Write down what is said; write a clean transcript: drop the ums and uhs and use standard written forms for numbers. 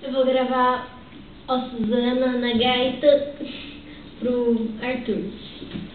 Eu vou gravar a Suzana na gaita pro Arthur.